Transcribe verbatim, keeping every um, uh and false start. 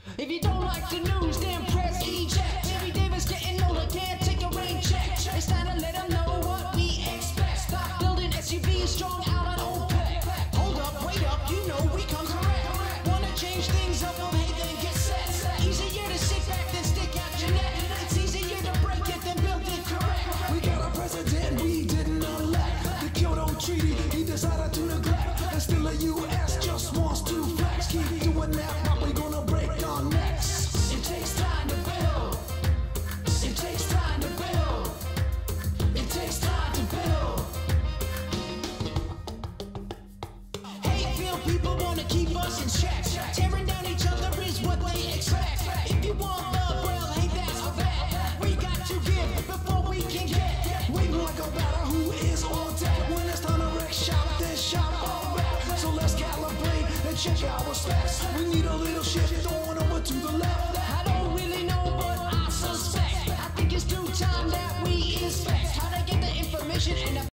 If you don't like the news, then press eject. Every day was getting older, can't take a rain check. It's time to let them know what we expect. Stop building S U Vs strong out on OPEC. Hold up, wait up, you know we come correct. Wanna change things up, well hey then get set. Easier to sit back than stick out your neck. It's easier to break it than build it correct. We got a president we didn't elect. The Kyoto Treaty he decided to neglect. And still the U S just wants to flex. Keep doing that, but we gonna break our necks. It takes time to build. It takes time to build. It takes time to build. Hate-filled people wanna keep us in check. Tearing down each other is what they expect. If you want love, well, hey, that's a bet. We got to give before we can get. Waiting like a batter who is on deck. When it's time to wreck shop, then shop all back. So let's calibrate and check our specs. We need a little shift going over to the left. I don't really know, but I suspect. I think it's due time that we inspect how to get the information and the